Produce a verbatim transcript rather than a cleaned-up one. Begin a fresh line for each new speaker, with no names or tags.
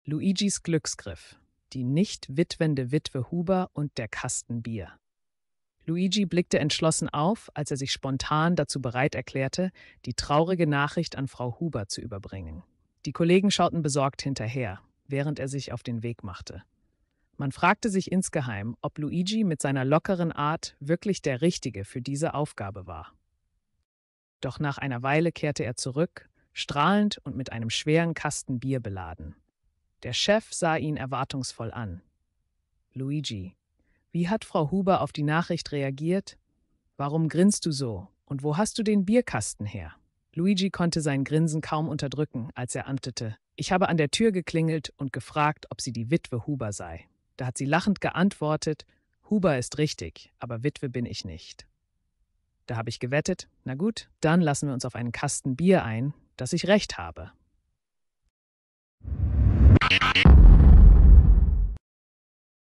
Luigis Glücksgriff, die nicht witwende Witwe Huber und der Kasten Bier. Luigi blickte entschlossen auf, als er sich spontan dazu bereit erklärte, die traurige Nachricht an Frau Huber zu überbringen. Die Kollegen schauten besorgt hinterher, während er sich auf den Weg machte. Man fragte sich insgeheim, ob Luigi mit seiner lockeren Art wirklich der Richtige für diese Aufgabe war. Doch nach einer Weile kehrte er zurück, strahlend und mit einem schweren Kasten Bier beladen. Der Chef sah ihn erwartungsvoll an. »Luigi, wie hat Frau Huber auf die Nachricht reagiert? Warum grinst du so? Und wo hast du den Bierkasten her?« Luigi konnte sein Grinsen kaum unterdrücken, als er antwortete: »Ich habe an der Tür geklingelt und gefragt, ob sie die Witwe Huber sei. Da hat sie lachend geantwortet: Huber ist richtig, aber Witwe bin ich nicht. Da habe ich gewettet, na gut, dann lassen wir uns auf einen Kasten Bier ein, dass ich recht habe.